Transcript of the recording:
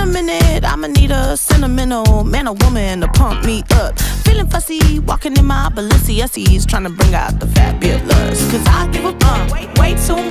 minute, I'ma need a sentimental man or woman to pump me up. Feeling fussy, walking in my Balenciennes, trying to bring out the fabulous. Cause I give a way too